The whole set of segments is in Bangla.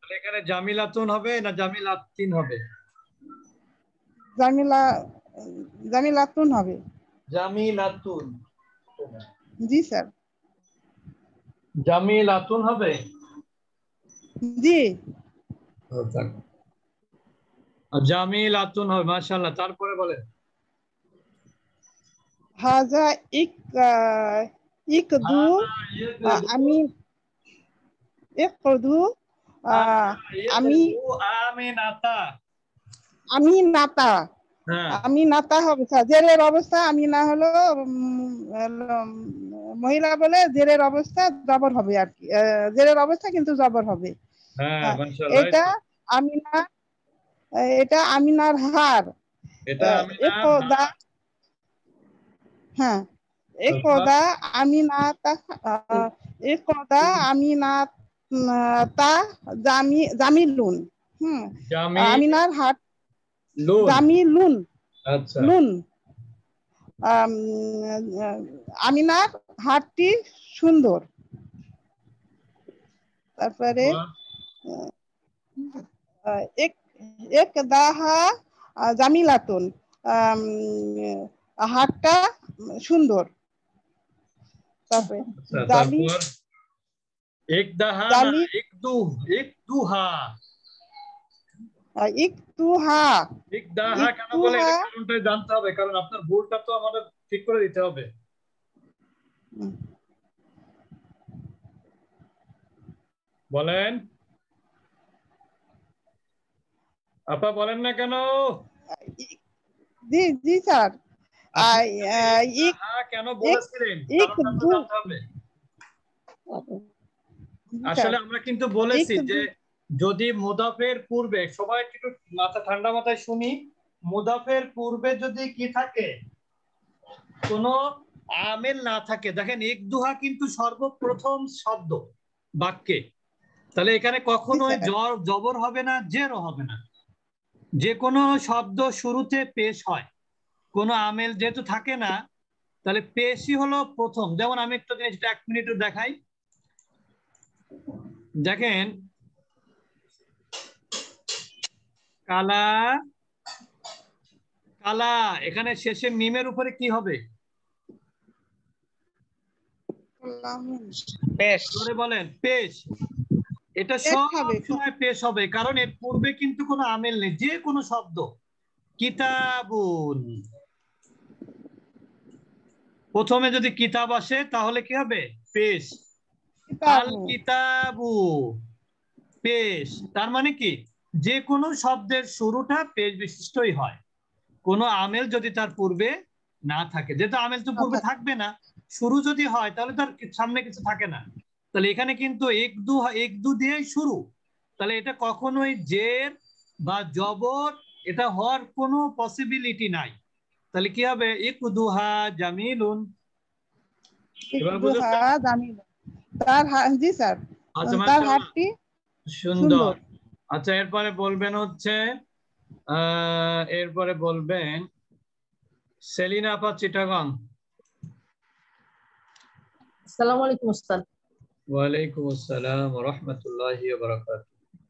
এখানে জামিলাতুন হবে না জামিলাতিন হবে? জামিলা জামিলাতুন হবে। জামিলাতুন। জি স্যার। জামিলাতুন হবে। জি। জামিলাতুন হবে, মাশাআল্লাহ। তারপরে বলেন। হাজা ইকদু আমি ইকদু আমি আমিনাতা। আমি নাতা হ্যাঁ আমি নাতা হবে স্যার। জেরের অবস্থা আমি না হলো মহিলা বলে জেরের অবস্থা জবর হবে আর কি। জেরের অবস্থা কিন্তু জবর হবে। হ্যাঁ, মাশাআল্লাহ। এটা আমিনা, এটা আমিনার হার। এটা আমিনার একদা, হার। হ্যাঁ তারপর একদা আমিনাতা, একদা আমিনাতা জামিলুন। আমিনার হাট লুন। জামিলুন। আচ্ছা। লুন আমিনার হাটটি সুন্দর। তারপরে এক একদাহা জামিলাতুন, হাটটা সুন্দর। তারপরে আচ্ছা, জালি তারপর একদাহা না জালি একদুহা। ইকতুহা একদাহা কেন বলে ইকতুহা এটা কারণটা জানতে হবে, কারণ আপনার ভুলটা তো আমাদের ঠিক করে দিতে হবে। বলেন আপা, বলেন না কেন? জি জি স্যার। আপনি একদাহা কেন বলেছিলেন কারণটা তো ইকদু জানতে হবে। আসলে আমরা কিন্তু বলেছি যে যদি মুদাফের পূর্বে, সবাই একটু মাথা ঠান্ডা মাথায় শুনি, মুদাফের পূর্বে যদি কি থাকে, কোন আমেল না থাকে। দেখেন একদুহা কিন্তু সর্বপ্রথম শব্দ বাক্যে, তাহলে এখানে কখনোই জবর হবে না, জেরও হবে না। যে কোনো শব্দ শুরুতে পেশ হয়, কোনো আমেল যেহেতু থাকে না, তাহলে পেশই হলো প্রথম। যেমন আমি একটা জিনিসটা 1 মিনিট দেখাই। দেখেন কালা, কালা, এখানে শেষে মিমের উপরে কি হবে? পেশ। বলেন পেশ। এটা পেশ সব হবে। সময় পেশ হবে, কারণ এর পূর্বে কিন্তু কোনো আমেল নেই। যে কোনো শব্দ, কিতাবুন, প্রথমে যদি কিতাব আসে তাহলে কি হবে? পেশ। আল কিতাবু কিতাবু, পেশ। তার মানে কি, যে কোনো শব্দের শুরুটা পেশ বিশিষ্টই হয়, কোনো আমেল যদি তার পূর্বে না থাকে। যেহেতু আমেল তো পূর্বে থাকবে না, শুরু যদি হয় তাহলে তার সামনে কিছু থাকে না। তাহলে এখানে কিন্তু একদু দিয়েই শুরু, তাহলে এটা কখনোই জের বা জবর এটা হওয়ার কোনো পসিবিলিটি নাই। তাহলে কি হবে? ইকদুহা জামিলুন। এবার বুঝেছেন? তার জি স্যার, আচ্ছা, তার মাশাআল্লাহ, হাতটি সুন্দর। আচ্ছা, এরপরে বলবেন হচ্ছে এরপরে বলবেন সেলিনা আপা, চিটাগং। আসসালামু আলাইকুম ওস্তাদ। ওয়ালাইকুম আসসালাম ওয়া রাহমাতুল্লাহি ওয়া বারাকাতুহু।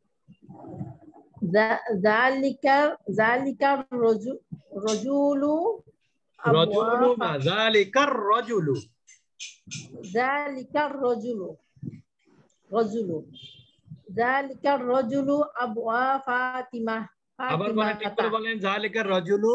জালিকার রজুলু রাজুলু না, যালিকার রাজুলু। জালিকার রজুলু আবওয়া ফাতিমা। আবার বলেন, ঠিক করে বলেন। যালিকার রাজুলু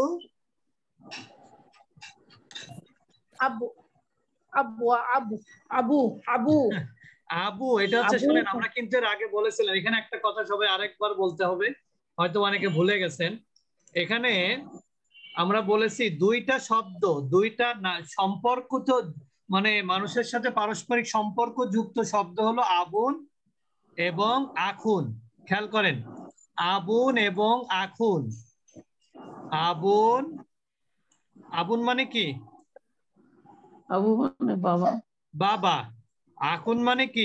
আবু আবওয়া আবু আবু আবু। এটা হচ্ছে, শুনেন, আমরা কিন্তু এর আগে বলেছিলাম, এখানে একটা কথা সবাই আরেকবার বলতে হবে, হয়তো অনেকে ভুলে গেছেন। এখানে আমরা বলেছি দুইটা শব্দ, দুইটা সম্পর্ক, তো মানে মানুষের সাথে পারস্পরিক সম্পর্ক যুক্ত শব্দ হলো আবুন এবং আখুন। খেয়াল করেন, আবুন এবং আখুন। আবুন, আবুন মানে কি? আবু মানে বাবা। বাবা। আখুন মানে কি?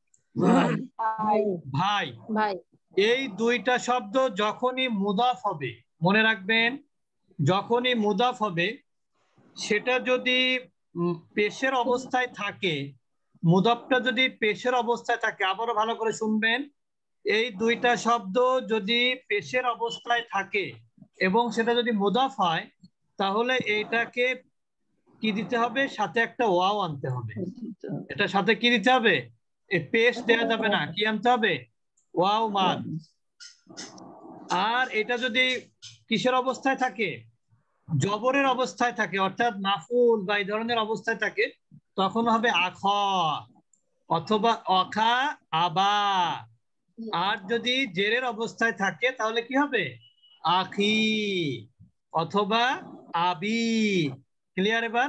ভাই। ভাই। এই দুইটা শব্দ যখনই মুদাফ হবে, মনে রাখবেন, যখনই মুদাফ হবে, সেটা যদি পেশের অবস্থায় থাকে, মুদাফটা যদি পেশের অবস্থায় থাকে, আবারও ভালো করে শুনবেন, এই দুইটা শব্দ যদি পেশের অবস্থায় থাকে এবং সেটা যদি মুদাফ হয়, তাহলে এইটাকে কি দিতে হবে? সাথে একটা ওয়াও আনতে হবে। এটা সাথে কি দিতে হবে? এই পেশ দেওয়া যাবে না, কি আনতে হবে? ওয়াও মাদ। আর এটা যদি কিসের অবস্থায় থাকে? জবরের অবস্থায় থাকে, অর্থাৎ মাফুল বা এই ধরনের অবস্থায় থাকে, তখন হবে আখ অথবা অখা আবা। আর যদি জেরের অবস্থায় থাকে তাহলে কি হবে? আখি অথবা আবি। ক্লিয়ার এবার?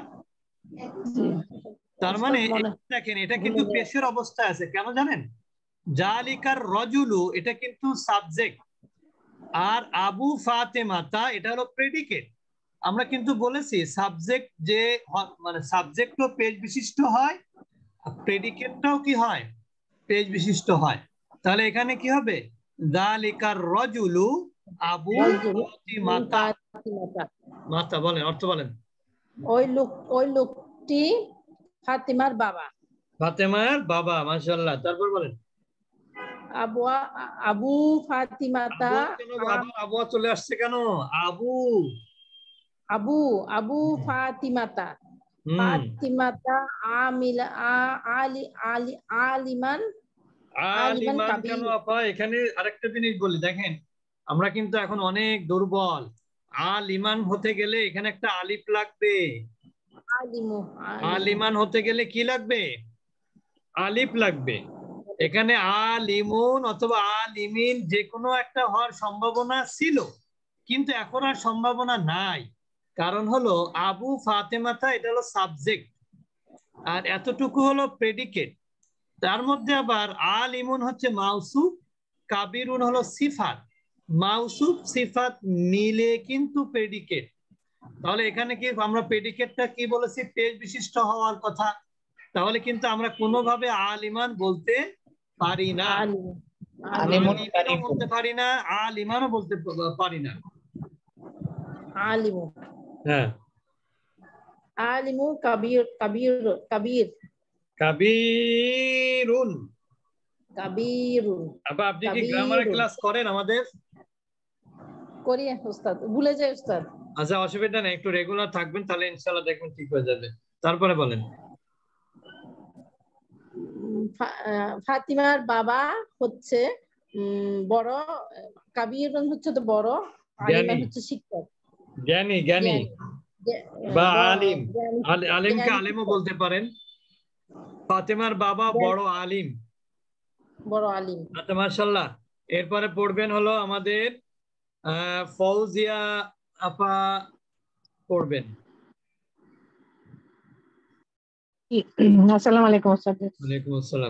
তার মানে দেখেন, এটা কিন্তু পেশের অবস্থায় আছে, কেন জানেন? জালিকার রজুলু এটা কিন্তু সাবজেক্ট, আর আবু ফাতেমাতা এটা হলো প্রেডিকেট। আমরা কিন্তু বলেছি সাবজেক্ট যে মানে সাবজেক্টও পেজ বিশিষ্ট হয়, প্রেডিকেটটাও কি হয়? পেজ বিশিষ্ট হয়। তাহলে এখানে কি হবে? জালিকার রজুলু আবু ফাতিমাতা। মাতা বলেন, অর্থ বলেন। ওই লোকটি ফাতিমার বাবা। ফাতেমার বাবা, মাশাআল্লাহ। তারপর বলেন। আবু ফাতিমাতা। আবু চলে আসছে কেন? আবু আবু ফাতিমাতা। ফাতিমাতা আলিমান কেন আপা? এখানে আরেকটা জিনিস বলি, দেখেন আমরা কিন্তু এখন অনেক দুর্বল। আলিমান হতে গেলে এখানে একটা আলিফ লাগবে। আলিমান হতে গেলে কি লাগবে? আলিফ লাগবে। এখানে আলিমুন অথবা আলিমিন যে কোনো একটা হওয়ার সম্ভাবনা ছিল, কিন্তু এখন আর সম্ভাবনা নাই। কারণ হলো আবু ফাতেমাতা এটা হলো সাবজেক্ট, আর এতটুকু হলো প্রেডিকেট। তার মধ্যে আবার আলিমুন হচ্ছে মাউসুফ, কাবিরুন হলো সিফাত। মাউসুফ সিফাত মিলে কিন্তু প্রেডিকেট। তাহলে এখানে কি আমরা প্রেডিকেটটা কি বলেছি? পেজ বিশিষ্ট হওয়ার কথা। তাহলে কিন্তু আমরা কোনোভাবে আলিমান বলতে পারি না, আলিমিনও বলতে পারি না, আলিমানও বলতে পারি না। আলিমু, হ্যাঁ, আলিমু কাবির কাবির কাবির কাবিরুন। কাবিরুন। আপনি কি গ্রামারের ক্লাস করেন আমাদের? করি উস্তাদ, ভুলে যাই উস্তাদ। আচ্ছা, অসুবিধা নেই, একটু রেগুলার থাকবেন, তাহলে ইনশাআল্লাহ দেখবেন ঠিক হয়ে যাবে। তারপরে বলেন। ফাতিমার বাবা হচ্ছে বড়, কাবিরুন হচ্ছে তো বড়, আলিমান হচ্ছে শিক্ষক, জ্ঞানী। জ্ঞানী বা আলিম। আলিমকে আলিমও বলতে পারেন। ফাতেমার বাবা বড় আলিম। বড় আলিম। আচ্ছা, মাশাআল্লাহ। এরপরে পড়বেন হলো আমাদের ফৌজিয়া আপা পড়বেন। আসসালামু আলাইকুম ওস্তাদ। ওয়ালাইকুম আসসালাম।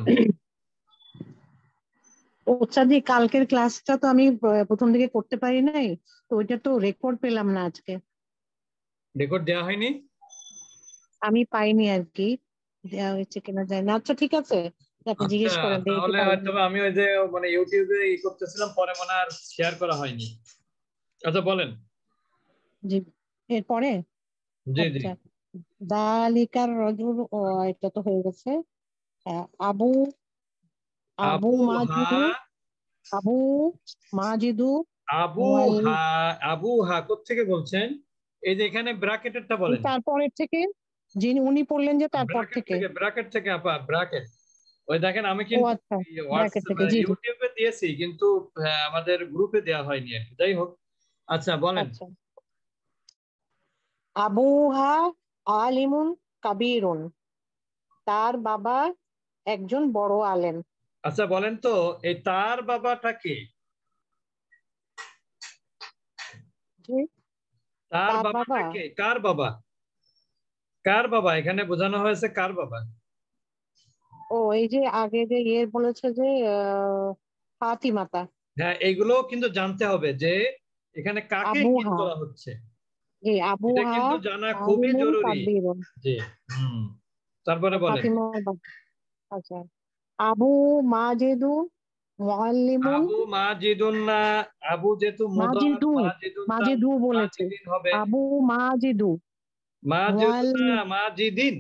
ওস্তাদ, কালকের ক্লাসটা তো আমি প্রথম দিকে করতে পারি নাই, তো ওইটা তো রেকর্ড পেলাম না আজকে। রেকর্ড দেওয়া হয়নি? আমি পাইনি আর কি, দেওয়া হয়েছে কিনা জানি না। আচ্ছা ঠিক আছে, আপনি জিজ্ঞেস করেন। তাহলে হয়তো আমি ওই যে মানে ইউটিউবে করতেছিলাম, পরে মনে আর শেয়ার করা হয়নি। আচ্ছা বলেন। জি, এরপরে জি জি। আচ্ছা, দালিকার রজুল, ও এটা তো হয়ে গেছে। আবু আবু মাজিদু, আবু মাজিদু আবু হা কোত্থেকে বলছেন? এই যে এখানে ব্র্যাকেটেরটা বলেন। তারপরের থেকে, যিনি উনি পড়লেন যে তারপর থেকে। ব্র্যাকেট থেকে আপা, ব্র্যাকেট। ওই দেখেন আমি ও কিন্তু আচ্ছা, ব্র্যাকেট থেকে, জি জি। ইউটিউবে দিয়েছি, কিন্তু আমাদের গ্রুপে দেওয়া হয়নি আর কি। যাই হোক, আচ্ছা বলেন। আচ্ছা, আবুহা আলিমুন কাবীরুন, তার বাবা একজন বড় আলেম। আচ্ছা বলেন তো, এই তার বাবাটা কে? তার বাবাটা কে? কার বাবা? কার বাবা? এখানে বোঝানো হয়েছে কার বাবা? ও, এই যে আগে যে ইয়ে বলেছে যে ফাতিমাতা। হ্যাঁ, এইগুলো কিন্তু জানতে হবে যে এখানে কাকে ইঙ্গিত আবুহা, করা হচ্ছে, এই এটা আবুহা কিন্তু জানা খুবই আলিমুন জরুরি। কাবীরুন। জি। তারপরে বলেন। ফাতিমার বাবা, আচ্ছা। আবু মাজিদু মুআল্লিমুন। আবু মাজিদুন না, আবু যেহেতু মুদাফ, মাজিদু, মাজিদুন না, মাজিদু বলেছে। মাজিদিন হবে। আবু মাজিদু মাজিদুন না, মুআল্লিম, মাজিদিন।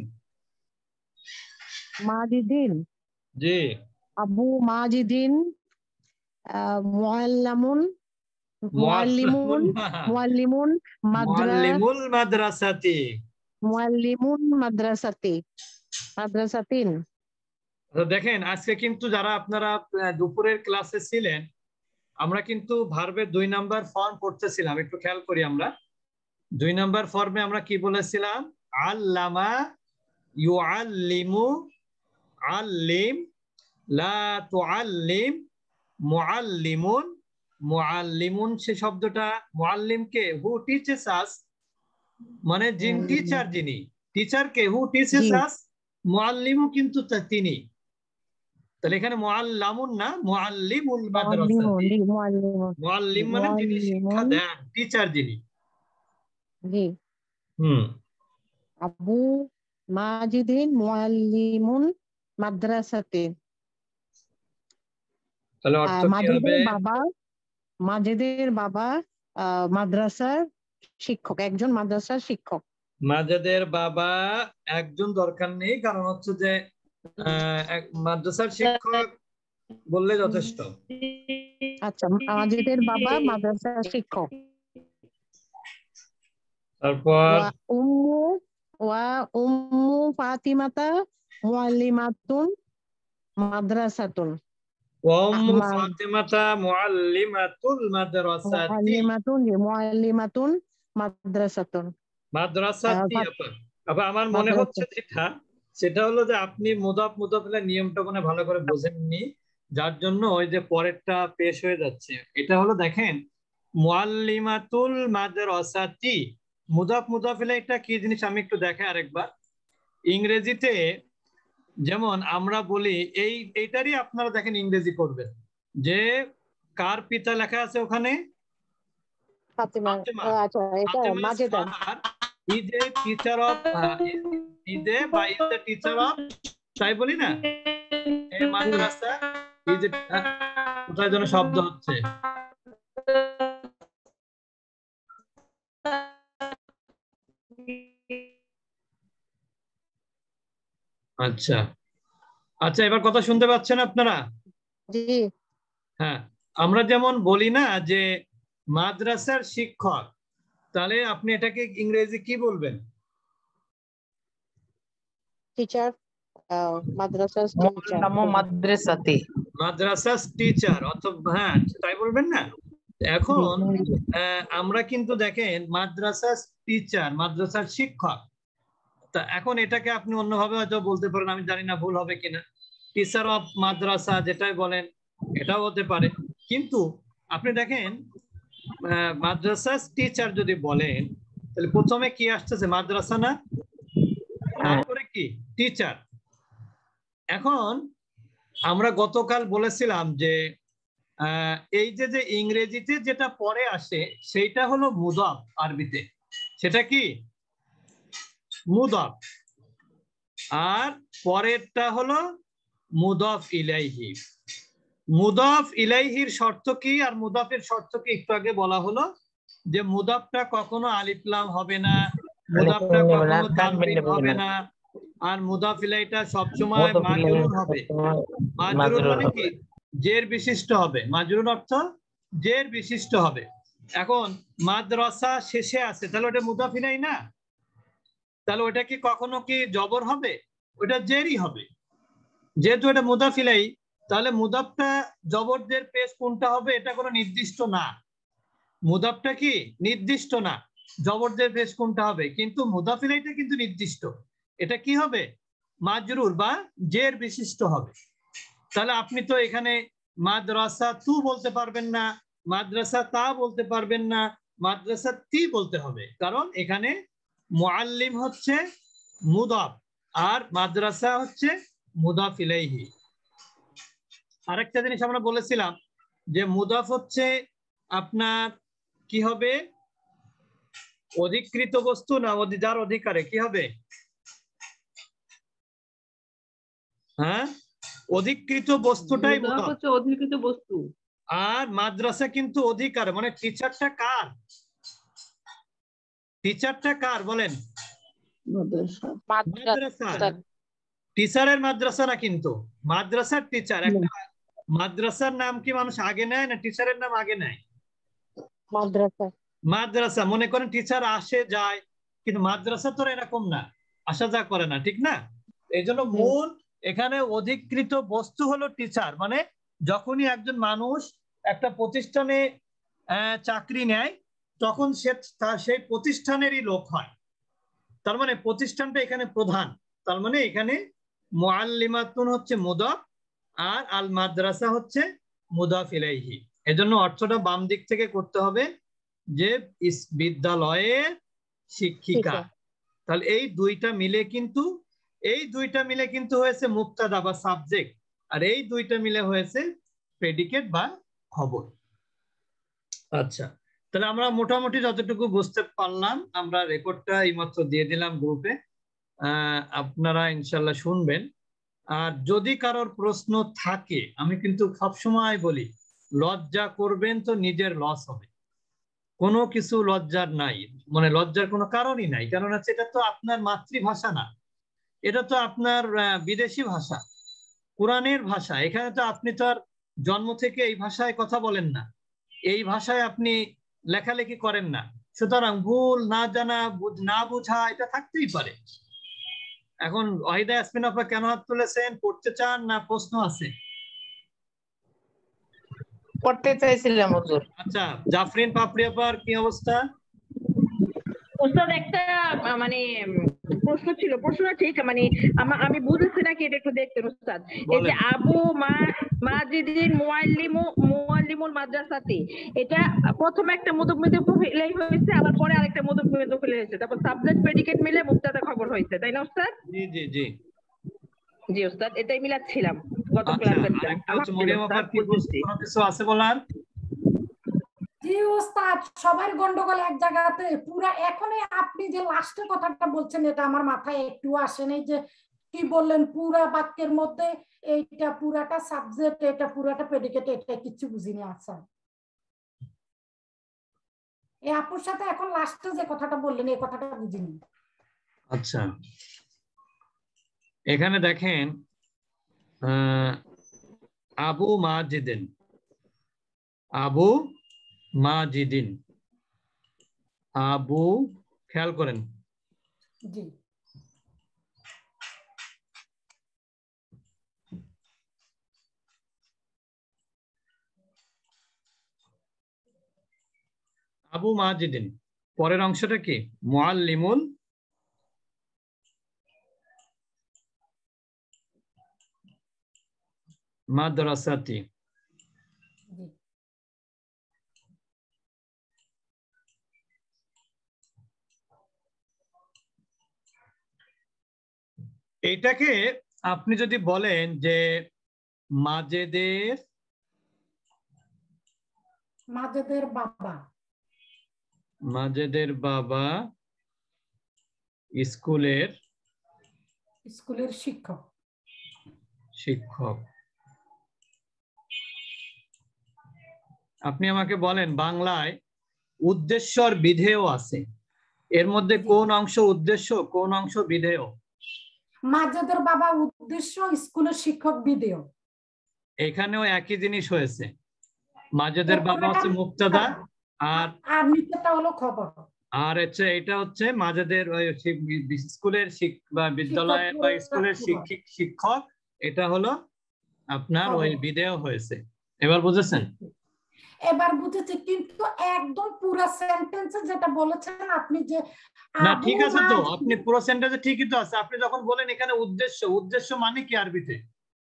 মাজিদিন, জি। আবু মাজিদিন মুআল্লামুন, মুআল্লিমুন, মুআল্লিমুন মুআল্লিমুল মাদ্রাসাতি, মুআল্লিমুন মাদ্রাসাতি, মাদ্রাসাতিন। দেখেন আজকে কিন্তু যারা আপনারা দুপুরের ক্লাসে ছিলেন, আমরা কিন্তু ভার্বের 2 নাম্বার ফর্ম পড়তেছিলাম, একটু খেয়াল করি। আমরা 2 নাম্বার ফর্মে আমরা কি বলেছিলাম? আল্লামা, ইউআল্লিমু, আল্লিম, লা তুআল্লিম, মুআল্লিমুন, মুআল্লিমুন। সে শব্দটা মুআল্লিমকে, হু টিচেস আস, মানে যিনি টিচার, যিনি টিচারকে, হু টিচেস আস, মুআল্লিমু কিন্তু তিনি। তাহলে এখানে মুআল্লামুন না, মুআল্লিমুল মাদ্রাসাতি। মুআল্লিম মানে যিনি শিক্ষা দেন, টিচার যিনি। জি। আবু মাজিদিন মুআল্লিমুন মাদ্রাসাতিন। তাহলে অর্থ কি হবে? মাজিদের বাবা মাদ্রাসার শিক্ষক, একজন মাদ্রাসার শিক্ষক। মাজিদের বাবা একজন দরকার নেই, কারণ হচ্ছে যে মাদ্রাসার শিক্ষক বললে যথেষ্ট। আচ্ছা, মাজিদের বাবা মাদ্রাসার শিক্ষক। তারপর উম্মু ফাতিমাতা মুআল্লিমাতুন মাদ্রাসাতুন। উম্মু ফাতিমাতা মুআল্লিমাতুল মাদ্রাসাতি, মুআল্লিমাতুন মাদ্রাসাতুন, মাদ্রাসাতি। আপা আমার মনে হচ্ছে সেটা হলো যে আপনি মুদাফ মুদাফিলের নিয়মটা মনে ভালো করে বোঝেননি, যার জন্য ওই যে পরেরটা পেশ হয়ে যাচ্ছে। এটা হলো দেখেন মুআল্লিমাতুল মাদ্রাসাতি, মুদাফ মুদাফিলে এটা কি জিনিস আমি একটু দেখাই আরেকবার। ইংরেজিতে যেমন আমরা বলি, এইটারই আপনারা দেখেন ইংরেজি করবেন, যে কার পিতা লেখা আছে ওখানে? ফাতিমা। আচ্ছা, এটা Majeda. Is a teacher of, is a বা ইজ দ্য টিচার অফ, তাই বলি না? এ মাদ্রাসা ইজ এ, কোথায় যেন শব্দ হচ্ছে। আচ্ছা আচ্ছা, এবার কথা শুনতে পাচ্ছেন আপনারা? জি। হ্যাঁ, আমরা যেমন বলি না যে মাদ্রাসার শিক্ষক, তাহলে আপনি এটাকে ইংরেজি কি বলবেন? টিচার, মাদ্রাসার টিচার, মাদ্রাসাতি, মাদ্রাসার টিচার, অথবা হ্যাঁ তাই বলবেন না? এখন আমরা কিন্তু দেখেন মাদ্রাসার টিচার, মাদ্রাসার শিক্ষক। তা এখন এটাকে আপনি অন্যভাবে হয়তো বলতে পারেন, আমি জানি না ভুল হবে কিনা। টিচার অফ মাদ্রাসা যেটাই বলেন এটাও হতে পারে, কিন্তু আপনি দেখেন মাদ্রাসার টিচার যদি বলেন, তাহলে প্রথমে কি আসতেছে? মাদ্রাসা না, তারপরে কি? টিচার। এখন আমরা গতকাল বলেছিলাম যে এই যে ইংরেজিতে যেটা পরে আসে সেইটা হলো মুদাফ আরবিতে, সেটা কি? মুদাফ। আর পরেরটা হলো মুদাফ ইলাইহি। মুদাফ ইলাইহির শর্ত কি আর মুদাফের শর্ত কি একটু আগে বলা হলো, যে মুদাফটা কখনো আলিফ লাম হবে না, মুদাফটা কখনো তানবিন হবে না, আর মুদাফ ইলাইহিটা সবসময় মাজরুর হবে। মাজরুর মানে কি? জের বিশিষ্ট হবে। মাজরুর অর্থ জের বিশিষ্ট হবে। এখন মাদ্রাসা শেষে আছে, তাহলে ওটা মুদাফ ইলাইহি না, তাহলে ওটা কি কখনো কি জবর হবে? ওটা জেরই হবে। যেহেতু এটা মুদাফ ইলাইহি, তাহলে মুদাফটা জবরদের পেশ কোনটা হবে এটা কোনো নির্দিষ্ট না। মুদাফটা কি নির্দিষ্ট না, জবরদের পেশ কোনটা হবে, কিন্তু মুদাফ ইলাইহিটা কিন্তু নির্দিষ্ট। এটা কি হবে? মাজরুর বা জের বিশিষ্ট হবে। তাহলে আপনি তো এখানে মাদ্রাসা তু বলতে পারবেন না, মাদ্রাসা তা বলতে পারবেন না, মাদ্রাসা তি বলতে হবে, কারণ এখানে মুআল্লিম হচ্ছে মুদাফ আর মাদ্রাসা হচ্ছে মুদাফ ইলাইহি। আরেকটা জিনিস আমরা বলেছিলাম যে মুদাফ হচ্ছে আপনার কি হবে? অধিকৃত বস্তু না যার অধিকারে কি হবে? হ্যাঁ, অধিকৃত বস্তুটাই মুদাফ হচ্ছে অধিকৃত বস্তু। আর মাদ্রাসা কিন্তু অধিকার, মানে টিচারটা কার? টিচারটা কার বলেন? মাদ্রাসা। টিচারের মাদ্রাসা না, কিন্তু মাদ্রাসার টিচার। একটা মাদ্রাসার নাম কি মানুষ আগে নেয় না টিচারের নাম আগে নেয়? মাদ্রাসা। মাদ্রাসা মনে করেন টিচার আসে যায়, কিন্তু মাদ্রাসা তো এরকম না, আসা যা করে না, ঠিক না? এই জন্য মূল এখানে অধিকৃত বস্তু হলো টিচার। মানে যখনই একজন মানুষ একটা প্রতিষ্ঠানে চাকরি নেয় তখন সে সেই প্রতিষ্ঠানেরই লোক হয়। তার মানে প্রতিষ্ঠানটা এখানে প্রধান। তার মানে এখানে মুআল্লিমাতুন হচ্ছে মুদাফ আর আল মাদ্রাসা হচ্ছে মুদাফ ইলাইহি। এজন্য অর্থটা বাম দিক থেকে করতে হবে যে বিদ্যালয়ের শিক্ষিকা। তাহলে এই দুইটা মিলে কিন্তু হয়েছে মুবতাদা বা সাবজেক্ট, আর এই দুইটা মিলে হয়েছে প্রেডিকেট বা খবর। আচ্ছা, তাহলে আমরা মোটামুটি যতটুকু বুঝতে পারলাম, আমরা রেকর্ডটা এইমাত্র দিয়ে দিলাম গ্রুপে, আপনারা ইনশাল্লাহ শুনবেন। আর যদি কারোর প্রশ্ন থাকে, আমি কিন্তু সবসময় বলি লজ্জা করবেন তো নিজের লস হবে, কোনো কিছু লজ্জার নাই, মানে লজ্জার কোনো কারণই নাই। কারণ হচ্ছে এটা তো আপনার মাতৃভাষা না, এটা তো আপনার বিদেশি ভাষা, কোরআনের ভাষা। এখানে তো আপনি তো আর জন্ম থেকে এই ভাষায় কথা বলেন না, এই ভাষায় আপনি লেখালেখি করেন না, সুতরাং ভুল না জানা না বোঝা এটা থাকতেই পারে। এখন ওয়াহিদা ইয়াসমিন আপা কেন হাত তুলেছেন? পড়তে চান না প্রশ্ন আছে? পড়তে চাইছিলাম হুজুর। আচ্ছা, জাফরিন পাপড়ি আপার কি অবস্থা? ওস্তাদ একটা মানে প্রশ্ন ছিল, প্রশ্নটা ঠিক মানে আমি বুঝেছি নাকি এটা একটু দেখতেন ওস্তাদ। এই যে আবু মাজিদিন মুআল্লিমুল মাদ্রাসাতি, এটা প্রথমে একটা মুদফ ইলাইহি হয়েছে, আবার পরে আরেকটা মুদফ ইলাইহি হয়েছে, তারপর সাবজেক্ট প্রেডিকেট মিলে মুবতাদা খবর হয়েছে, তাই না ওস্তাদ? জি জি জি জি ওস্তাদ, এটাই মিলাচ্ছিলাম গত আচ্ছা, ক্লাসে। আরেকটা হচ্ছে মরিয়ম আপার কি কোনো কিছু আছে বলার? জি ওস্তাদ, সবার গন্ডগোল এক জায়গাতে পুরা। এখনই আপনি যে লাস্টে কথাটা বলছেন এটা আমার মাথায় একটু আসে নাই, যে কি বললেন পুরা বাক্যের মধ্যে এইটা পুরাটা সাবজেক্ট, এটা পুরাটা প্রেডিকেট, এটা কিছু বুঝিনি। আচ্ছা, এই আপুর সাথে এখন লাস্টে যে কথাটা বললেন এই কথাটা বুঝিনি। আচ্ছা, এখানে দেখেন আবু মাজিদিন, আবু মাজিদিন, আবু, খেয়াল করেন জি আবু মাজিদিন, পরের অংশটা কি? মুআল্লিমুল মাদ্রাসাতি। এটাকে আপনি যদি বলেন যে মাজেদের বাবা স্কুলের শিক্ষক, আপনি আমাকে বলেন বাংলায় উদ্দেশ্যর বিধেয় আছে, এর মধ্যে কোন অংশ উদ্দেশ্য কোন অংশ বিধেয়? মাজেদের বাবা উদ্দেশ্য, স্কুলের শিক্ষক বিধেয়। এখানেও একই জিনিস হয়েছে, মাজেদের বাবা হচ্ছে মুবতাদা আর নিচেরটা হলো খবর, আর হচ্ছে এটা হচ্ছে মাজেদের স্কুলের বা বিদ্যালয়ের বা স্কুলের শিক্ষক, এটা হলো আপনার ওই বিধেয় হয়েছে। এবার বুঝেছেন? এবার বুঝেছি, কিন্তু একদম পুরো সেন্টেন্সে যেটা বলেছেন আপনি, যে না ঠিক আছে তো, আপনি পুরো সেন্টেন্সে ঠিকই তো আছে। আপনি যখন বলেন এখানে উদ্দেশ্য মানে কি আরবিতে?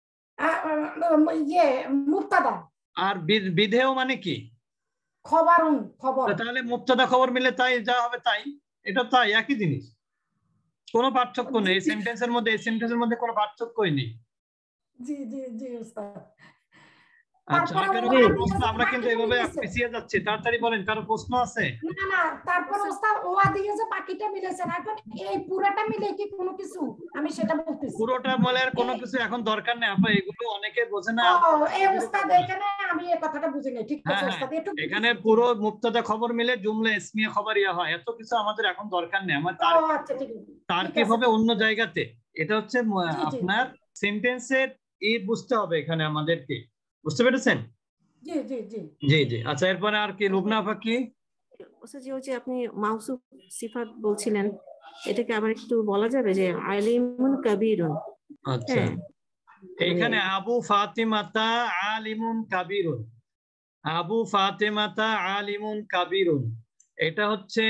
মুবতাদা, আর বিধেয় মানে কি? খবর। তাহলে মুবতাদা খবর মিলে তাই যা হবে তাই, এটা তাই একই জিনিস, কোনো পার্থক্য নেই এই সেন্টেন্সের মধ্যে কোনো পার্থক্যই নেই। জি জি জি ওস্তাদ। আচ্ছা, আমরা কিন্তু এভাবে পিছিয়ে যাচ্ছি, তাড়াতাড়ি বলেন, কারো প্রশ্ন আছে? না, তারপর ওস্তাদ ওয়া দিয়ে যে বাকিটা মিলেছেন, এখন এই পুরোটা মিলে কি কোনো কিছু? আমি সেটা বলতেছি, পুরোটা বলার কোনো কিছু এখন দরকার নেই আপা, এগুলো অনেকে বোঝে না। এই ওস্তাদ এখানে আমি এই কথাটা বুঝি নাই। ঠিক আছে ওস্তাদ, একটু এখানে পুরো মুবতাদা খবর মিলে জুমলা ইসমিয়া খবরিয়া হয়, এত কিছু আমাদের এখন দরকার নেই। আমার আচ্ছা ঠিক আছে, তারকিব হবে অন্য জায়গাতে, এটা হচ্ছে আপনার সেন্টেন্সের বুঝতে হবে এখানে আমাদেরকে বুঝতে পেরেছেন? জি জি জি জি জি। আচ্ছা, এরপরে আর কি লুবনা আপা কি? ওস্তাদ জি, ওই যে আপনি মাউসুফ সিফাত বলছিলেন, এটাকে আবার একটু বলা যাবে যে আলিমুন কাবীরুন? আচ্ছা, হ্যাঁ, এইখানে আবু ফাতিমাতা আলিমুন কাবীরুন, আবু ফাতিমাতা আলিমুন কাবীরুন, এটা হচ্ছে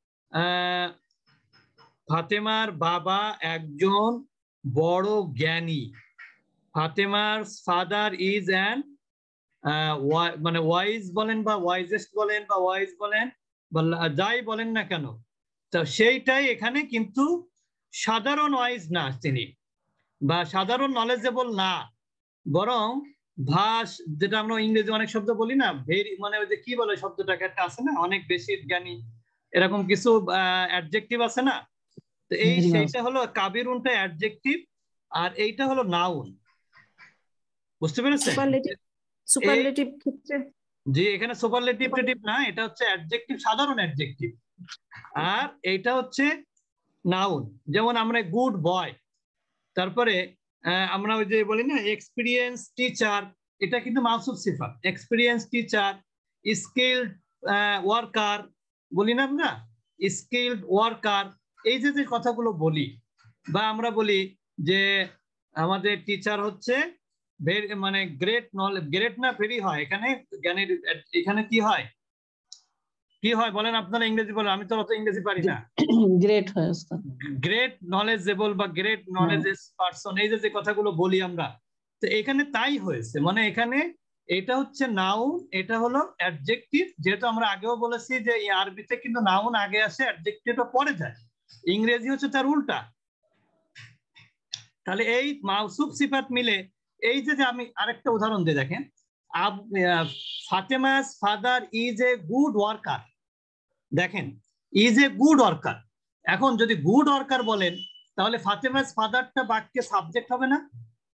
ফাতেমার বাবা একজন বড় জ্ঞানী। ফাতেমার ফাদার ইজ অ্যান মানে ওয়াইজ বলেন বা ওয়াইজেস্ট বলেন বা ওয়াইজ বলেন বা যাই বলেন না কেন, তো সেইটাই এখানে কিন্তু সাধারণ ওয়াইজ না তিনি, বা সাধারণ নলেজেবল না, বরং ভাস, যেটা আমরা ইংরেজি অনেক শব্দ বলি না, ভেরি, মানে ওই যে কি বলে শব্দটাকে, একটা আছে না, অনেক বেশি জ্ঞানী, এরকম কিছু অ্যাডজেক্টিভ আছে না, তো এই সেইটা হলো কাবিরুনটা অ্যাডজেক্টিভ, আর এইটা হলো নাউন। বুঝতে পেরেছেন? সুপারলেটিভ ক্ষেত্রে জি, এখানে সুপারলেটিভ না, এটা হচ্ছে অ্যাডজেক্টিভ, সাধারণ অ্যাডজেক্টিভ, আর এইটা হচ্ছে নাউন। যেমন আমরা গুড বয়, তারপরে আমরা ওই যে বলি না এক্সপিরিয়েন্স টিচার, এটা কিন্তু মাউসুফ সিফাত। এক্সপিরিয়েন্স টিচার, স্কিলড ওয়ার্কার বলি না আমরা, স্কিলড ওয়ার্কার, এই যে যে কথাগুলো বলি, বা আমরা বলি যে আমাদের টিচার হচ্ছে মানে গ্রেট নলেজ, গ্রেট না ভেরি হয় এখানে জ্ঞানের, এখানে কি হয়, কি হয় বলেন আপনারা, ইংরেজি বলেন, আমি তো অত ইংরেজি পারি না। গ্রেট হয় ওস্তাদ, গ্রেট নলেজেবল বা গ্রেট নলেজেস পারসন, এই যে কথাগুলো বলি আমরা, তো এখানে তাই হয়েছে, মানে এখানে এটা হচ্ছে নাউন, এটা হলো অ্যাডজেক্টিভ। যেহেতু আমরা আগেও বলেছি যে এই আরবিতে কিন্তু নাউন আগে আসে, অ্যাডজেক্টিভটা পরে যায়, ইংরেজি হচ্ছে তার উল্টা। তাহলে এই মাউসুফ সিফাত মিলে, এই যে আমি আরেকটা উদাহরণ দিয়ে দেখেন, Fatema's father is a good worker, দেখেন ইজ এ গুড ওয়ার্কার, এখন যদি গুড ওয়ার্কার বলেন তাহলে ফাতেমাস ফাদারটা বাক্যে সাবজেক্ট হবে না?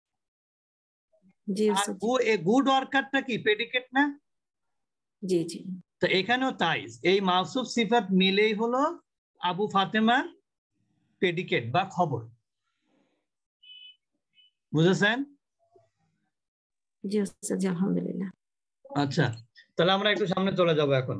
জি আর গুড ওয়ার্কারটা কি প্রেডিকেট না? জি জি। তো এখানেও তাই, এই মাউসুফ সিফাত মিলেই হলো আবু ফাতেমার প্রেডিকেট বা খবর। বুঝেছেন? জি ওস্তাদ জি, আলহামদুলিল্লাহ। আচ্ছা, তাহলে আমরা একটু সামনে চলে যাব এখন।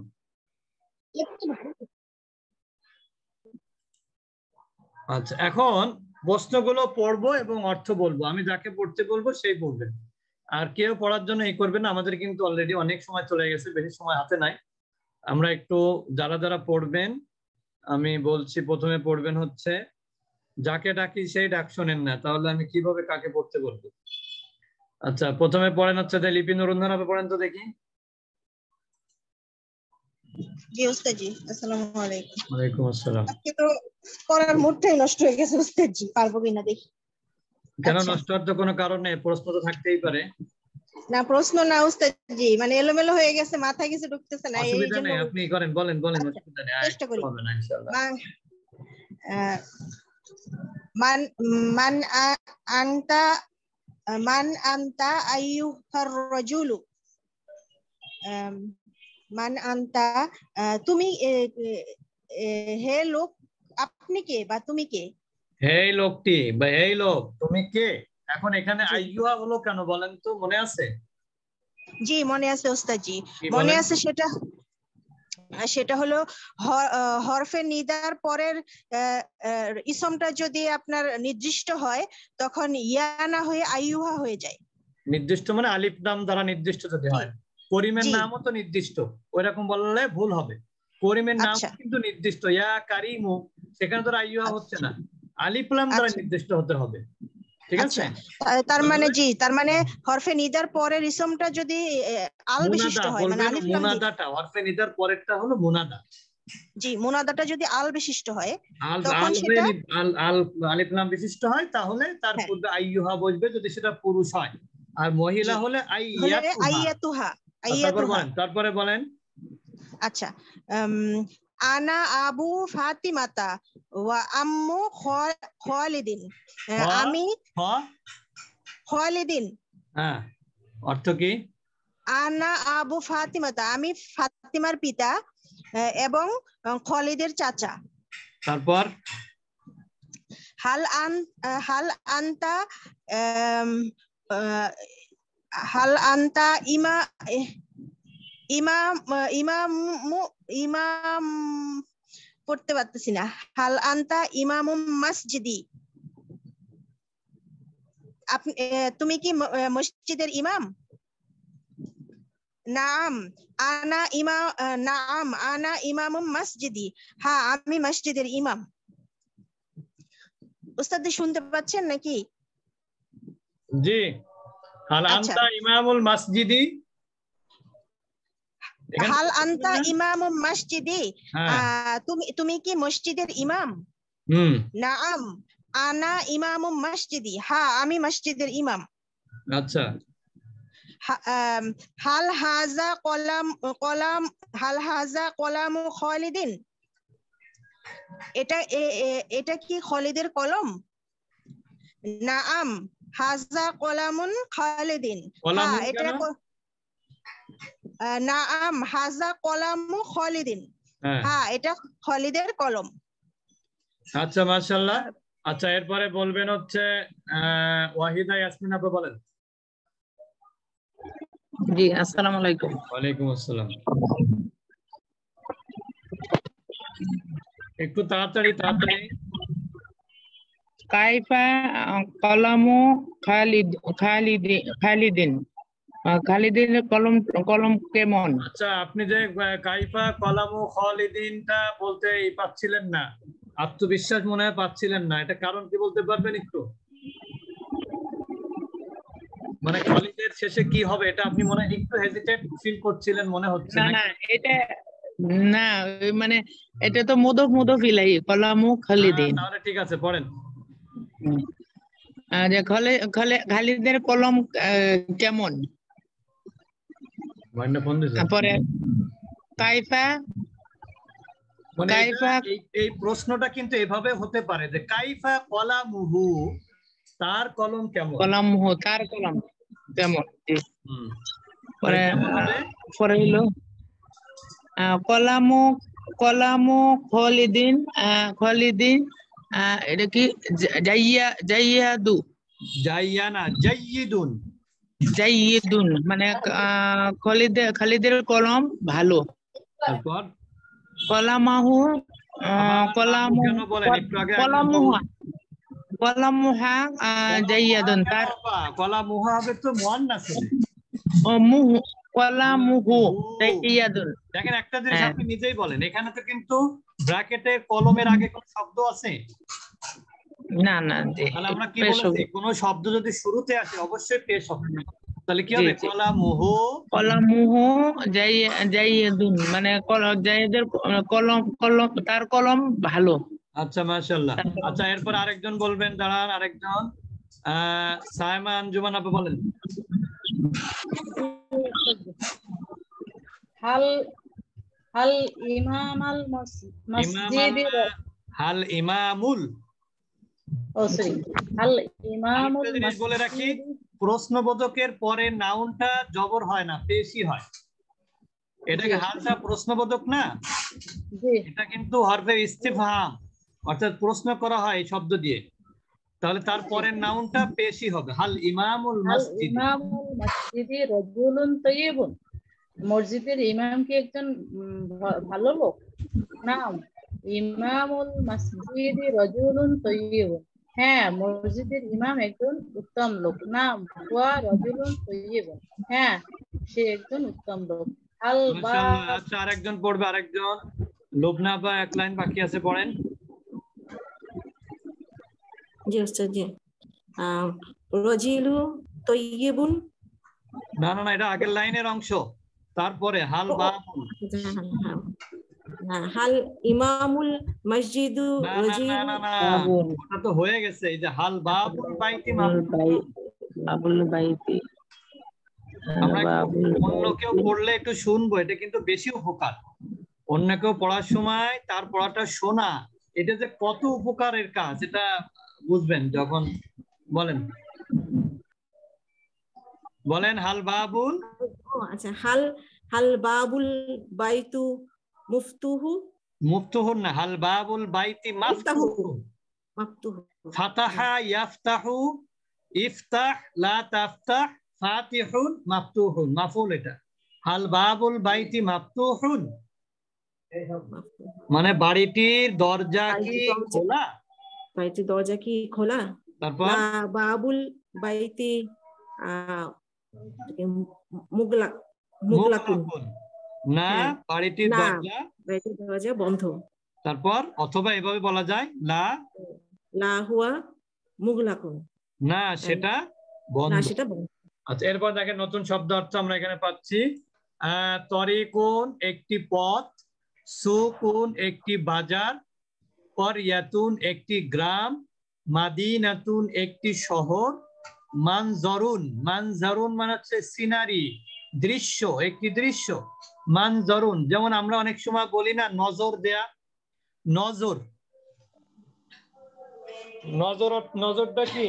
আচ্ছা, এখন প্রশ্নগুলো পড়বো এবং অর্থ বলবো, আমি যাকে পড়তে বলবো সেই পড়বেন, আর কেউ পড়ার জন্য এই করবেন না। আমাদের কিন্তু অলরেডি অনেক সময় চলে গেছে, বেশি সময় হাতে নাই। আমরা একটু যারা যারা পড়বেন, আমি বলছি প্রথমে পড়বেন হচ্ছে, যাকে ডাকি সেই ডাক শোনেন না, তাহলে আমি কিভাবে কাকে পড়তে বলবো? আচ্ছা, প্রথমে পড়েন হচ্ছে লিপি নুরুন্নহার আপনি পড়েন তো দেখি। জি ওস্তাদ জি, আসসালামু আলাইকুম। ওয়ালাইকুম আসসালাম। আজকে তো পড়ার মুডটাই নষ্ট হয়ে গেছে ওস্তাদ জি, পারবো কিনা দেখি। কেন নষ্ট হওয়ার তো কোনো কারণ নেই, প্রশ্ন তো থাকতেই পারে। না প্রশ্ন না ওস্তাদ জি, মানে এলোমেলো হয়ে গেছে, মাথায় কিছু ঢুকতেছে না, এই অসুবিধা জন্য। নেই, আপনি করেন, বলেন বলেন, অসুবিধা নেই, চেষ্টা করি। হবে না ইনশাআল্লাহ। মান মান আনতা, মান আনতা আইয়ুহার রাজুলু, মান আনতা, তুমি, হে লোক, আপনি কে বা তুমি কে? হে লোকটি বা এই লোক, তুমি কে? এখন এখানে আইয়ুহা হলো কেন বলেন তো, মনে আছে? জি মনে আছে ওস্তাদ জি, মনে আছে। সেটা হলো হরফে নিদার পরের ইসমটা যদি আপনার নির্দিষ্ট হয়, তখন ইয়া না হয়ে আইয়ুহা হয়ে যায়। নির্দিষ্ট মানে আলিফ নাম দ্বারা নির্দিষ্ট যদি হয়, করিমের নামও তো নির্দিষ্ট, ওইরকম বললে ভুল হবে। করিমের নাম কিন্তু নির্দিষ্ট, ইয়া কারিমু, সেখানে তো আইয়ুহা হচ্ছে না, আলিফ লাম দ্বারা নির্দিষ্ট হতে হবে, ঠিক আছে? তার মানে জি, তার মানে হরফে নিদার পরের ইসমটা যদি আল বিশিষ্ট হয়, মানে আলিফ লাম, মুনাদাটা হরফে নিদার পরেরটা হলো মুনাদা। জি, মুনাদাটা যদি আল বিশিষ্ট হয়, তখন সেটা আলিফ লাম বিশিষ্ট হয়, তাহলে তার পূর্বে আইয়ুহা বসবে যদি সেটা পুরুষ হয়, আর মহিলা হলে আইয়াতুহা। তারপরে বলেন। আচ্ছা, আনা আবু ফাতিমাতা ওয়া আম্মু খালিদিন, আমি খালিদিন, হ্যাঁ, অর্থ কি? আনা আবু ফাতিমাতা, আমি ফাতিমার পিতা এবং খালিদের চাচা। তারপর হাল আনতা হাল আন্তা ইমাম পড়তে পারতেছি না। হাল আন্তা ইমামুম মসজিদি, আপনি তুমি কি মসজিদের ইমাম? নাম আনা ইমামুম মসজিদি, হ্যাঁ আমি মসজিদের ইমাম। উস্তাদ শুনতে পাচ্ছেন নাকি? জি, হাল আনতা ইমামুল মসজিদি, হাল আনতা ইমামুম মসজিদি, তুমি কি মসজিদের ইমাম? নাম আনা ইমামুম মসজিদি, হ্যাঁ আমি মসজিদের ইমাম। আচ্ছা, হাল হাজা কলামু খালিদিন, এটা কি খালিদের কলম? নাম হাজা কলামুন খালিদিন, হ্যাঁ এটা নাম হাজা কলামু খালিদিন, হ্যাঁ এটা খালিদের কলম। আচ্ছা মাশাআল্লাহ। আচ্ছা, এরপরে বলবেন হচ্ছে ওয়াহিদা ইয়াসমিন আপু, বলেন। জি, আসসালামু আলাইকুম। ওয়ালাইকুম আসসালাম। একটু তাড়াতাড়ি। কাইফা কলামু খালিদিন, খালিদের কলম কেমন? আচ্ছা, আপনি যে কাইফা কলামু খালিদিনটা বলতে পাচ্ছিলেন না, আত্মবিশ্বাস মনে হয় পাচ্ছিলেন না, এটা কারণ কি বলতে পারবেন একটু? মানে খালিদের শেষে কি হবে এটা আপনি মনে হয় একটু হেজিটেট ফিল করছিলেন মনে হচ্ছে। না এটা না, মানে এটা তো মুদফ ইলাইহি কলামু খালিদিন। তাহলে ঠিক আছে, পড়েন। যে খালিদের কলম কেমন? পরে কাইফা, মানে এই প্রশ্নটা কিন্তু এভাবে হতে পারে যে কাইফা কলামুহু, তার কলম কেমন? কলামুহু, তার কলম কেমন? পরে হলো কলামু খালিদিন, এটা কি জাইয়াদু? জাইয়িদুন মানে খালিদের কলম ভালো। তারপর কলামুহা জাইয়াদুন, তার কলামুহা হবে তো মুয়ান্নাস হবে। কলামুহু জাইয়াদুন। দেখেন একটা জিনিস আপনি নিজেই বলেন, এখানে তো কিন্তু ব্র্যাকেটে কলমের আগে কোন শব্দ আছে? না। তাহলে আমরা কি বলেছি, কোন শব্দ যদি শুরুতে আসে অবশ্যই পেশ হবে। তাহলে কি হবে? কলামুহু জাইয়াদুন মানে জাইয়াদের কলম, তার কলম ভালো। আচ্ছা মাশাআল্লাহ। আচ্ছা, এরপর আরেকজন বলবেন, দাঁড়ান আরেকজন, সায়মা আঞ্জুমান আপু বলেন। হাল ইমামাল মসজিদি, হাল ইমামুল, হাল ইমামুল বলে রাখি, প্রশ্নবোধকের পরে নাউনটা জবর হয় না, পেশি হয়। এটাকে হালটা প্রশ্নবোধক না, এটা কিন্তু হরফে ইস্তিফহাম, অর্থাৎ প্রশ্ন করা হয় এই শব্দ দিয়ে, তাহলে তার পরের নাউনটা পেশি হবে। হাল ইমামুল মসজিদি রাজুলুন তাইয়িবুন, মসজিদের ইমাম কি একজন ভালো লোক? নাম ইমামুল মসজিদি রাজুলুন তাইয়িবুন, হ্যাঁ মসজিদের ইমাম একজন উত্তম লোক। নাম ওয়া রাজুলুন তাইয়িবুন, হ্যাঁ সে একজন উত্তম লোক। আচ্ছা, আরেকজন পড়বে, আরেকজন লোবনা বা এক লাইন বাকি আছে, পড়েন। জি ওস্তাদ জি, রাজিলু তাইয়িবুন, না এটা আগের লাইনের অংশ, তারপরে হাল বাবুল, হাল ইমামুল মসজিদু রাজিলু, ওটা তো হয়ে গেছে। এই যে হাল বাবুল বাইতি, বাবুল বাইতি, আমরা অন্য কেউ পড়লে একটু শুনবো, এটা কিন্তু বেশি উপকার। অন্য কেউ পড়ার সময় তার পড়াটা শোনা, এটা যে কত উপকারের কাজ এটা বুঝবেন যখন বলেন হাল বাবুল। আচ্ছা, হাল বাবুল বাইতু মুফতুহুন না, হাল বাবুল বাইতি মাফতুহু। ফাতাহা ইয়াফতাহু, ইফতাহ লা তাফতাহ, ফাতিহুন মাফতুহুন, মাফউল এটা। হাল বাবুল বাইতি মাফতুহুন, মানে বাড়িটির দরজা কি খোলা? বাড়িটির দরজা কি খোলা? তারপর লা বাবুল বাইতি মুগলাকুন, না বাড়িটির না দরজা, বাড়িটির দরজা বন্ধ। তারপর অথবা এভাবে বলা যায় লা লা হুয়া মুগলাকুন, না সেটা না বন্ধ। সেটা বন্ধ। আচ্ছা, এরপর দেখেন নতুন শব্দ অর্থ আমরা এখানে পাচ্ছি। তরিকুন একটি পথ, সুকুন একটি বাজার, করিয়াতুন একটি গ্রাম, মাদিনাতুন একটি শহর, মানজরুন, মানজরুন মানে হচ্ছে সিনারি, দৃশ্য, একটি দৃশ্য। মানজরুন যেমন আমরা অনেক সময় বলি না নজর দেয়া, নজর, নজর, নজরটা কি?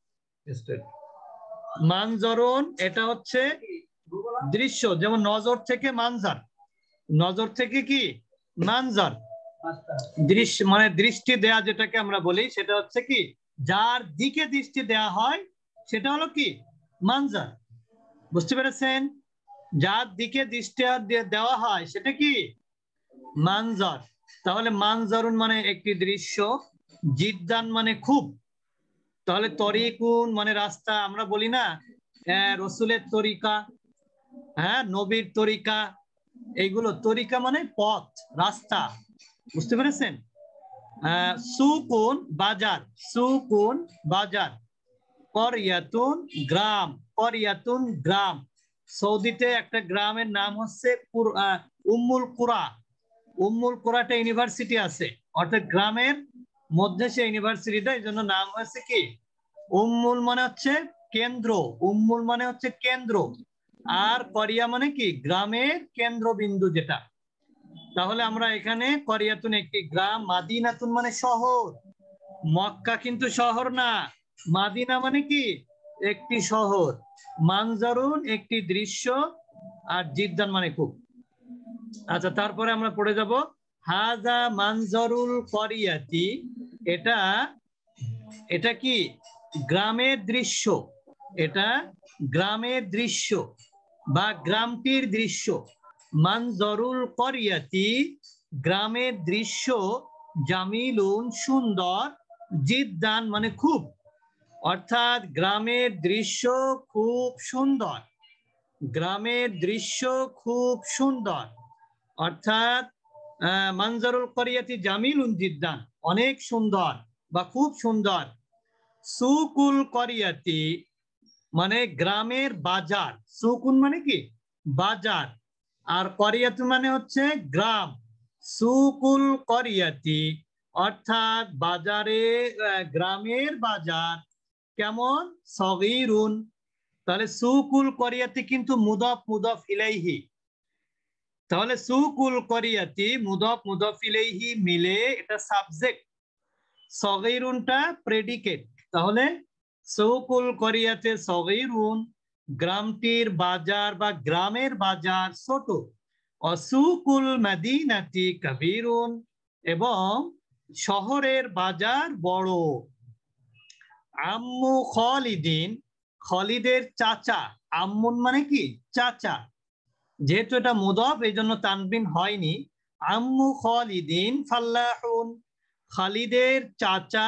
মানজরুন এটা হচ্ছে দৃশ্য, যেমন নজর থেকে মানজার, নজর থেকে কি মানজার, দৃশ্য মানে দৃষ্টি দেয়া যেটাকে আমরা বলি সেটা হচ্ছে কি, যার দিকে দৃষ্টি দেয়া হয় সেটা হলো কি মানজার। বুঝতে পেরেছেন? যার দিকে দৃষ্টি দেওয়া হয় সেটা কি মানজার। তাহলে মানজারুন মানে একটি দৃশ্য, জিদ্দান মানে খুব। তাহলে তরিকুন মানে রাস্তা, আমরা বলি না রসুলের তরিকা, হ্যাঁ নবীর তরিকা, এইগুলো তরিকা মানে পথ, রাস্তা। বুঝতে পেরেছেন? সুকুন বাজার, সুকুন বাজার, করিয়াতুন গ্রাম, করিয়াতুন গ্রাম। সৌদিতে একটা গ্রামের নাম হচ্ছে উম্মুল কুরা। উম্মুল কুরাটা ইউনিভার্সিটি আছে, অর্থাৎ গ্রামের মধ্যে সে ইউনিভার্সিটিটা, এই জন্য নাম হয়েছে কি উম্মুল মানে হচ্ছে কেন্দ্র, উম্মুল মানে হচ্ছে কেন্দ্র, আর করিয়া মানে কি গ্রামের কেন্দ্রবিন্দু যেটা। তাহলে আমরা এখানে করিয়াতুন একটি গ্রাম, মাদিনাতুন মানে শহর, মক্কা কিন্তু শহর না, মাদিনা মানে কি একটি শহর, মানজারুন একটি দৃশ্য, আর জিদ্দান মানে খুব। আচ্ছা, তারপরে আমরা পড়ে যাব হাজা মানজারুল করিয়াতি, এটা এটা কি গ্রামের দৃশ্য, এটা গ্রামের দৃশ্য বা গ্রামটির দৃশ্য। মানজরুল করিয়াতি গ্রামের দৃশ্য, জামিলুন সুন্দর, জিদ্দান মানে খুব, অর্থাৎ গ্রামের দৃশ্য খুব সুন্দর, গ্রামের দৃশ্য খুব সুন্দর, অর্থাৎ মানজরুল করিয়াতি জামিলুন জিদ্দান অনেক সুন্দর বা খুব সুন্দর। সুকুল করিয়াতি মানে গ্রামের বাজার, সুকুন মানে কি বাজার, আর করিয়াতি মানে হচ্ছে গ্রাম। সুকুল করিয়াতি অর্থাৎ বাজারে, গ্রামের বাজার কেমন সগীরুন। তাহলে সুকুল করিয়াতি কিন্তু মুদাফ মুদাফ ইলাইহি, তাহলে সুকুল করিয়াতি মুদাফ মুদাফ ইলাইহি মিলে এটা সাবজেক্ট, সগীরুনটা প্রেডিকেট। তাহলে সুকুল করিয়াতে সগীরুন গ্রামটির বাজার বা গ্রামের বাজার ছোট, অসুকুল মাদিনাতি কাবীরুন এবং শহরের বাজার বড়। আম্মু খালিদিন, খালিদের চাচা, আম্মুন মানে কি চাচা, যেহেতু এটা মুদাফ এই জন্য তানবিন হয়নি। আম্মু খালিদিন ফাল্লাহুন, খালিদের চাচা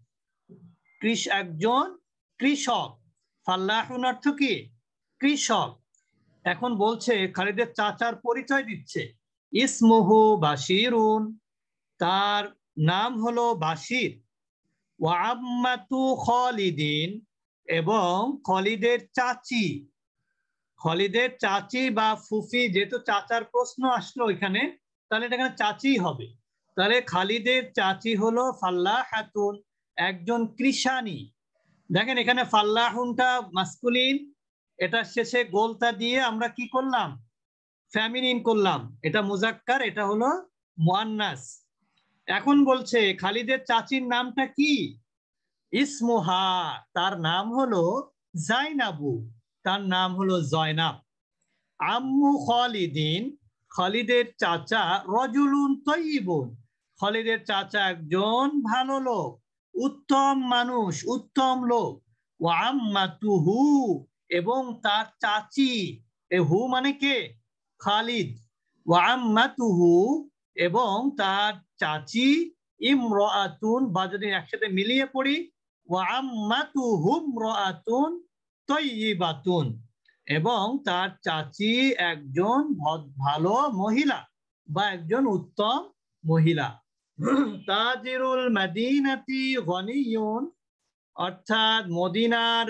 একজন কৃষক, ফাল্লাহুন অর্থ কি কৃষক। এখন বলছে খালিদের চাচার পরিচয় দিচ্ছে, ইসমুহু বাশিরুন, তার নাম হলো বাশির, ওয়া আম্মাতু খালিদিন এবং খালিদের চাচি, খালিদের চাচি বা ফুফি, যেহেতু চাচার প্রশ্ন আসলো এখানে তাহলে এটা এখানে চাচি হবে। তাহলে খালিদের চাচি হলো ফাল্লাহাতুন, একজন কৃষানী। দেখেন এখানে ফাল্লাহুনটা মাসকুলিন, এটা শেষে গোলতা দিয়ে আমরা কি করলাম ফেমিনিন করলাম, এটা মুজাক্কার, এটা হলো মুয়ান্নাস। এখন বলছে খালিদের চাচির নামটা কি, ইসমুহা, তার নাম হলো জাইনাবু, তার নাম হলো জয়নাব। আম্মু খালিদিন, খালিদের চাচা রজুলুন তয়্যিবুন, খালিদের চাচা একজন ভালো লোক, উত্তম মানুষ, উত্তম লোক। ওয়া আম্মাতুহু এবং তার চাচি, এ হু মানে কে? খালিদ। ওয়া আম্মাতুহু এবং তার চাচি, ইমরাতুন বা যদি একসাথে মিলিয়ে পড়ি ওয়া আম্মাতুহু ইমরাতুন তাইয়্যিবাতুন এবং তার চাচি একজন ভালো মহিলা বা একজন উত্তম মহিলা। তাজিরুল মদিনাতি গনিয়ুন অর্থাৎ মদিনার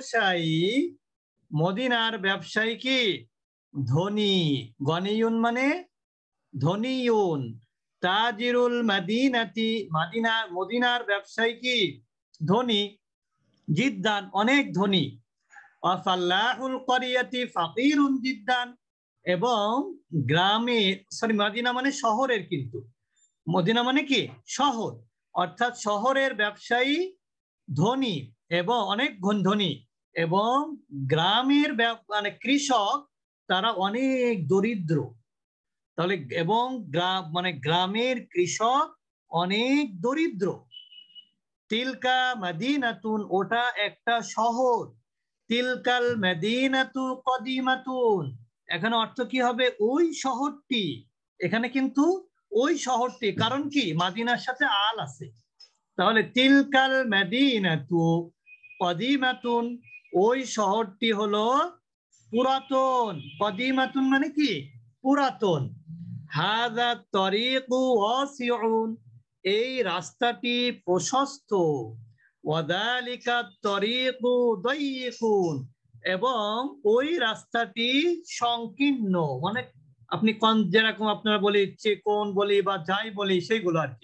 ব্যবসায়ী কি? ধনী। গনিয়ুন মানে ধনীয়ুন। তাজিরুল মদিনাতি মদিনার ব্যবসায়ী কি? ধনী। জিদ্দান অনেক ধনী। ফাল্লাহুল করিয়াতি ফাকিরুন জিদ্দান এবং গ্রামে মদিনা মানে শহরের, কিন্তু মদিনা মানে কি? শহর, অর্থাৎ শহরের ব্যবসায়ী ধনী এবং অনেক ধনী এবং গ্রামের মানে কৃষক তারা অনেক দরিদ্র। তাহলে এবং গ্রামের কৃষক অনেক দরিদ্র। তিলকা মদিনাতুন ওটা একটা শহর। তিলকাল মদিনাতু কদিমাতুন এখানে অর্থ কি হবে? ওই শহরটি। এখানে কিন্তু ওই শহরটি, কারণ কি? মাদিনার সাথে আল আছে। তাহলে তিলকাল মদিনাতু কদিমাতুন ওই শহরটি হলো পুরাতন। কদিমাতুন মানে কি? পুরাতন। হাযা তরিকু ওয়াসিউন এই রাস্তাটি প্রশস্ত। ওয়াযালিকা তরিকু দায়িকুন এবং ওই রাস্তাটি সংকীর্ণ। মানে আপনি যেরকম আপনারা বলি চিকন বলি বা যাই বলি সেইগুলো আর কি।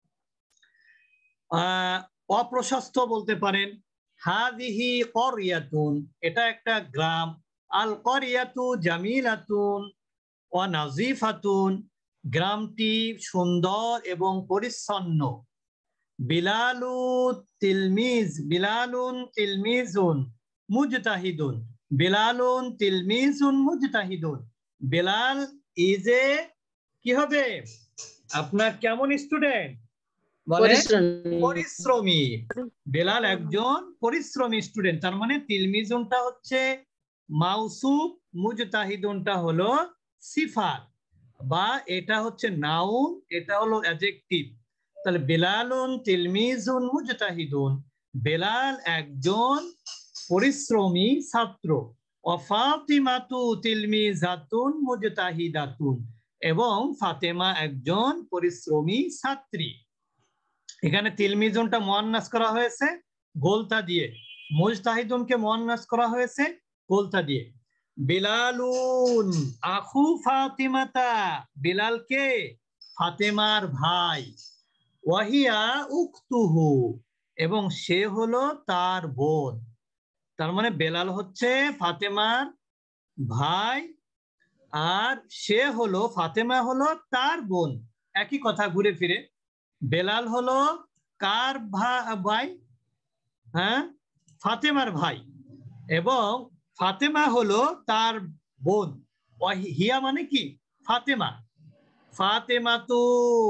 অপ্রশস্ত বলতে পারেন। হাযিহি ক্বরিয়াতুন এটা একটা গ্রাম। আল ক্বরিয়াতু জামিলাতুন ওয়া নাযিফাতুন গ্রামটি সুন্দর এবং পরিচ্ছন্ন। বিলালুন তিলমিজুন মুজতাহিদুন বিলালুন তিলমিজুন মুজতাহিদুন বিলাল ইজ এ কি হবে? আপনার কেমন স্টুডেন্ট? পরিশ্রমী। বেলাল একজন পরিশ্রমী স্টুডেন্ট। তার মানে তিলমিজুনটা হচ্ছে মাউসুফ, মুজতাহিদুনটা হলো সিফাত বা এটা হচ্ছে নাউন, এটা হলো অ্যাডজেক্টিভ। তাহলে বেলালুন তিলমিজুন মুজতাহিদুন বেলাল একজন পরিশ্রমী ছাত্র। ফাতিমাতু তিলমিজাতুন মুজতাহিদাতুন এবং ফাতেমা একজন পরিশ্রমী ছাত্রী। এখানে তিলমিজুনটা মুয়ান্নাস করা হয়েছে গোলতা দিয়ে, মুজতাহিদুনকে মুয়ান্নাস করা হয়েছে গোলতা দিয়ে। বিলালুন আখু ফাতিমাতা বিলাল কে? ফাতেমার ভাই। ওয়াহিয়া উখতুহু এবং সে হলো তার বোন। তার মানে বেলাল হচ্ছে ফাতেমার ভাই আর সে হলো ফাতেমা হলো তার বোন। একই কথা ঘুরে ফিরে। বেলাল হলো কার ভাই? হ্যাঁ, ফাতেমার ভাই এবং ফাতেমা হলো তার বোন। হিয়া মানে কি? ফাতেমা। ফাতেমাতু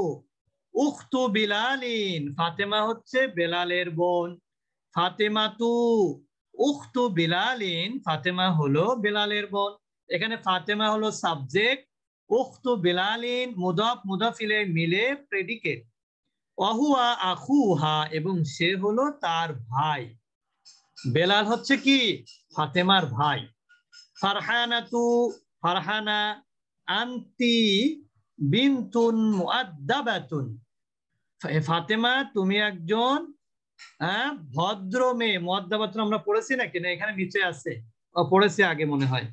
উখতু বিলালিন ফাতেমা হচ্ছে বেলালের বোন। ফাতেমাতু উখতু বিলালিন ফাতেমা হলো বেলালের বোন। এখানে ফাতেমা হলো সাবজেক্ট, উখতু বিলালিন মুদাফ মুদাফ ইলাইহি মিলে প্রেডিকেট। ওয়াহুয়া আখুহা এবং সে হলো তার ভাই। বেলাল হচ্ছে কি? ফাতেমার ভাই। ফারহানাতু ফারহানা আনতি বিনতুন মুআদ্দাবাতুন ফাতেমা তুমি একজন ভদ্র মেয়ে। মুআদ্দাবাতুন আমরা পড়েছি নাকি না? এখানে নিচে আছে, পড়েছি আগে মনে হয়।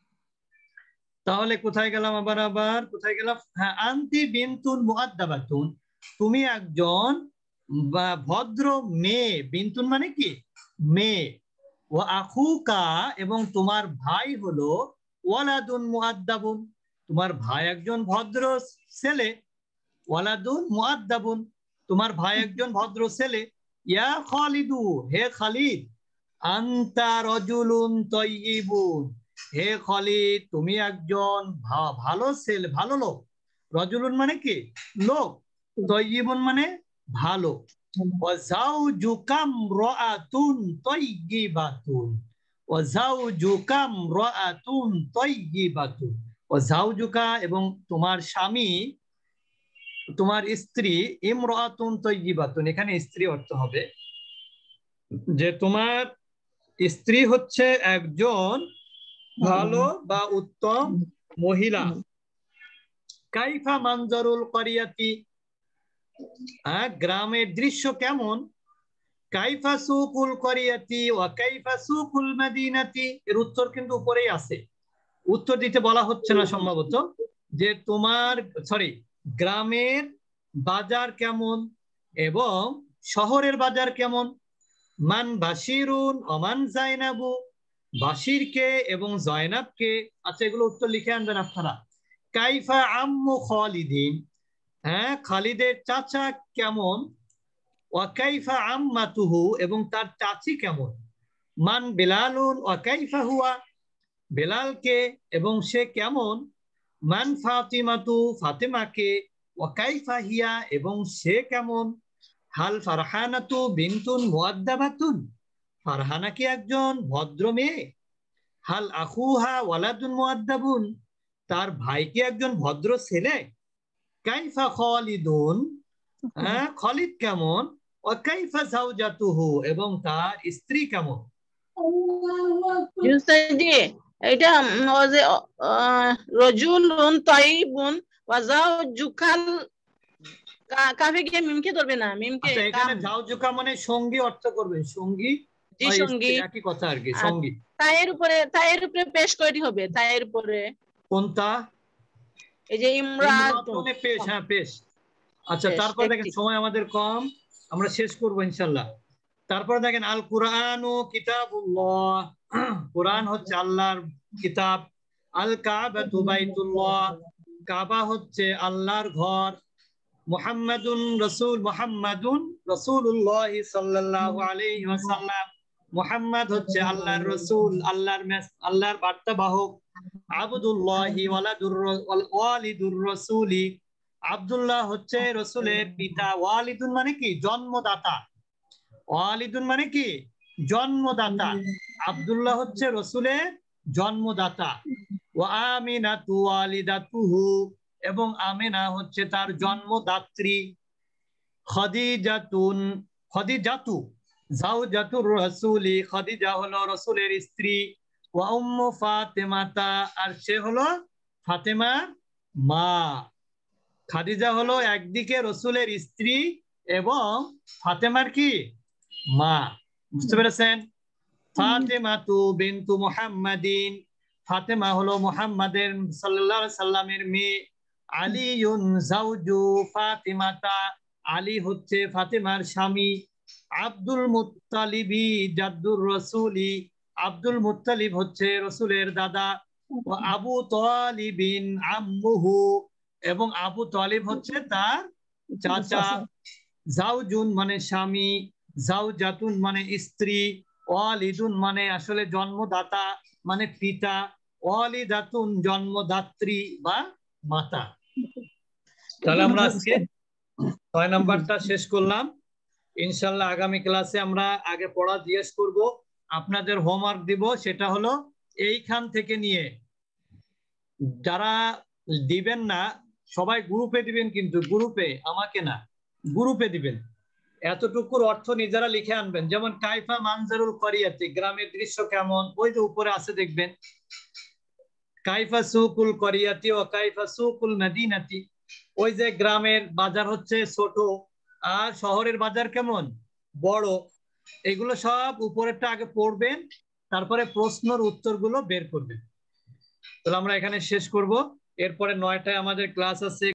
তাহলে কোথায় গেলাম? আবার কোথায় গেলাম? হ্যাঁ, আনতি বিনতুন মুআদ্দাবাতুন তুমি একজন ভদ্র মেয়ে। বিনতুন মানে কি? মেয়ে। ও আখুকা এবং তোমার ভাই হলো ওয়ালাদুন মুআদ্দাবুন তোমার ভাই একজন ভদ্র ছেলে। ওয়ালাদুন মুআদ্দাবুন তোমার ভাই একজন ভদ্র ছেলে। ইয়া খালিদু হে খালিদ আনতা রাজুলুন তাইয়্যিবুন হে খালিদ তুমি একজন ভালো ছেলে, ভালো লোক। রাজুলুন মানে কি? লোক। তাইয়্যিবুন মানে ভালো। ওয়া যাওজুকা ইমরাআতুন তাইয়্যিবাতুন ওয়াজাউজুকা ইমরাআতুন তাইয়্যিবাতুন। ওয়াজাউজুকা এবং তোমার স্বামী, তোমার স্ত্রী, ইমরাআতুন তাইয়্যিবাতুন এখানে স্ত্রী অর্থ হবে যে তোমার স্ত্রী হচ্ছে একজন ভালো বা উত্তম মহিলা। কাইফা মানজারুল করিয়াতি, গ্রামের দৃশ্য কেমন। কাইফা সুকুল করিয়াতি ওয়া কাইফা সুকুল মাদিনাতি, এর উত্তর কিন্তু উপরেই আছে, উত্তর দিতে বলা হচ্ছে না সম্ভবত, যে তোমার গ্রামের বাজার কেমন এবং শহরের বাজার কেমন। মান বাশিরুন ওমান জাইনাবু, বাশির কে এবং জয়নাব কে। আচ্ছা, এগুলো উত্তর লিখে আনবেন আপনারা। কাইফা আম্মু খালিদিন, খালিদের চাচা কেমন। ওয়া কাইফা আম্মাতুহু, এবং তার চাচি কেমন। মান বিলালুন ওয়া কাইফা হুয়া, বেলাল কে এবং সে কেমন। মান ফাতিমাতু, ফাতিমা কে। ওয়া কাইফা হিয়া, এবং সে কেমন। হাল ফারহানাতু বিনতুন মুআদ্দাবাতুন, ফারহানা কি একজন ভদ্র মেয়ে। হাল আখুহা ওয়ালাদুন মুআদ্দাবুন, তার ভাই কি একজন ভদ্র ছেলে। কাইফা খালিদুন, খালিদ কেমন। ওয়া কাইফা যাওজাতুহু, এবং তার স্ত্রী কেমন। এটা রজুলুন তাইয়িবুন ওয়া যাওজুকাল, কাফে গিয়ে মিমকে ধরবে না, মিমকে। আচ্ছা, এখানে যাওজুকা মানে সঙ্গী অর্থ করবেন, সঙ্গী, জি সঙ্গী, একই কথা আর কি, সঙ্গী। তায়ের উপরে পেশ কয়টি হবে, তায়ের উপরে কোনটা। এই যে ইমরাতুন, পেশ, পেশ। আচ্ছা, তারপর দেখেন সময় আমাদের কম, আমরা শেষ করব ইনশাআল্লাহ। তারপর দেখেন আল কুরআনু কিতাবুল্লাহ, কোরআন হচ্ছে আল্লাহর কিতাব। আল কাবাতু বাইতুল্লাহ, কাবা হচ্ছে আল্লাহর ঘর। মুহাম্মাদুন রাসূলুল্লাহ সাল্লাল্লাহু আলাইহি ওয়াসাল্লাম, মুহাম্মদ হচ্ছে আল্লাহর রাসূল, আল্লাহর বার্তাবাহক। আবদুল্লাহি ওয়ালিদুর রাসূলি, আব্দুল্লাহ হচ্ছে রাসূলের পিতা। ওয়ালিদুন মানে কি, জন্মদাতা। ওয়ালিদুন মানে কি, জন্মদাতা। আব্দুল্লাহ হচ্ছে রাসূলের জন্মদাতা। ওয়া আমিনাতু ওয়ালিদাতুহু, এবং আমিনা হচ্ছে তার জন্মদাত্রী। খাদিজাতু যাওজাতুর রাসূলি, খাদিজা হলো রাসূলের স্ত্রী। ওয়া উম্মু ফাতিমাতা, আর সে হলো ফাতেমার মা। খাদিজা হলো একদিকে রাসূলের স্ত্রী এবং ফাতেমার কি, মা। বুঝতে পেরেছেন। ফাতেমাতু বিনতু মুহাম্মাদিন, ফাতেমা হলো মুহাম্মাদের সাল্লাল্লাহু আলাইহি সাল্লামের মেয়ে। আলিউন যাওজু ফাতিমাতা, আলী হচ্ছে ফাতেমার স্বামী। আব্দুল মুত্তালিবি জাদ্দুর রাসূলি, আব্দুল মুত্তালিব হচ্ছে রাসূলের দাদা। আবু তালিবিন আম্মুহু, এবং আবু তালিব হচ্ছে তার চাচা। যাওজুন মানে স্বামী, যাওজাতুন মানে স্ত্রী, ওয়ালিদুন মানে আসলে জন্মদাতা মানে পিতা, ওয়ালিদাতুন জন্মদাত্রী বা মাতা। তাহলে আমরা আজকে 6 নাম্বারটা শেষ করলাম। ইনশাআল্লাহ আগামী ক্লাসে আমরা আগে পড়া জিজ্ঞেস করব, আপনাদের হোমওয়ার্ক দিব, সেটা হলো এইখান থেকে নিয়ে। যারা দিবেন না সবাই গ্রুপে দিবেন, কিন্তু গ্রুপে, আমাকে না, গ্রুপে দিবেন। এতটুকুর অর্থ নিজেরা লিখে আনবেন। যেমন কাইফা মানজারুল করিয়াতি, গ্রামের দৃশ্য কেমন, ওই যে উপরে আছে দেখবেন। কাইফা সুকুল করিয়াতি ও কাইফা সুকুল মদিনাতি, ওই যে গ্রামের বাজার হচ্ছে ছোট আর শহরের বাজার কেমন, বড়। এগুলো সব উপরেরটা আগে পড়বেন, তারপরে প্রশ্নের উত্তরগুলো বের করবেন। তাহলে আমরা এখানে শেষ করব। এরপরে 9টায় আমাদের ক্লাস আছে।